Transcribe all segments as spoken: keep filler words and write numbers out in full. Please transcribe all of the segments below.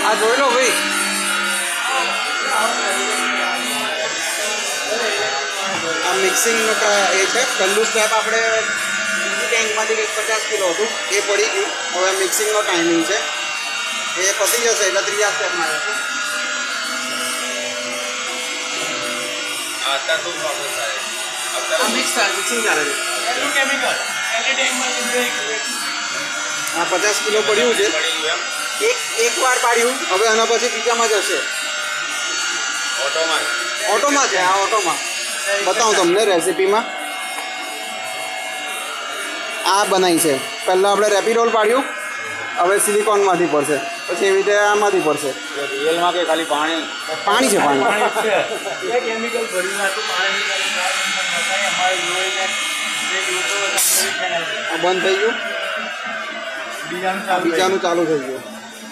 આ જોઈ લો ભાઈ, આ મિક્સિંગનો એ છે. પહેલું સ્ટેપ આપણે બીજી ટેન્કમાંથી કંઈક પચાસ કિલો હતું એ પડી ગયું. હવે મિક્સિંગનો ટાઈમિંગ છે, એ પતી જશે એટલે ત્રીજા સ્ટેપમાં જશે. આ મિક્સ થાય, મિક્સિંગ ચાલે છે. આ પચાસ કિલો પડ્યું છે, એક એક વાર પાડ્યું. હવે આના પછી બીજામાં જશે. ઓટોમાં ઓટોમાં છે, આ ઓટોમાં બતાવું તમને રેસીપીમાં. આ બનાવી છે. પહેલાં આપણે રેપીરોલ પાડ્યું, હવે સિલિકોનમાંથી પડશે, પછી એવી રીતે આમાંથી પડશે. રિયલમાં કે ખાલી પાણી પાણી છે, પાણી. કેમિકલ ભર્યું હતું પાણી. આ બંધ થઈ ગયું, બીજાનું ચાલુ થઈ ગયું.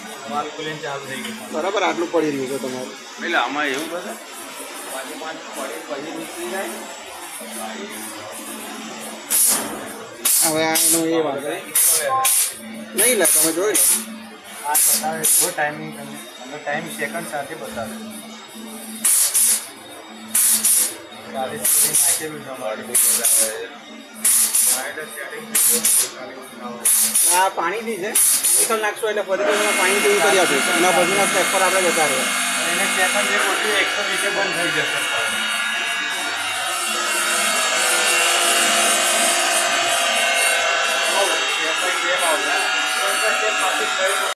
બરાબર, આટલું પડી રહ્યું છે તમારું. એટલે આમાં એવું બધું હવે એનું એ વાત નહીં લે, તમે જોઈ લો. આ બતાવે જો ટાઈમિંગ તમે ટાઈમ સેકન્ડ સાથે બતાવે. ચાલીસ સુધી નાખેલું આ પાણીથી છે. કેમિકલ નાખશો એટલે ફરીથી પાણી જેવું કરી આપીશું. એના પછીના સ્ટેપ પર આપણે જતા રહીએ. એને સેકન્ડ જે ગોઠવી એકસો વીસે બંધ થઈ જશે.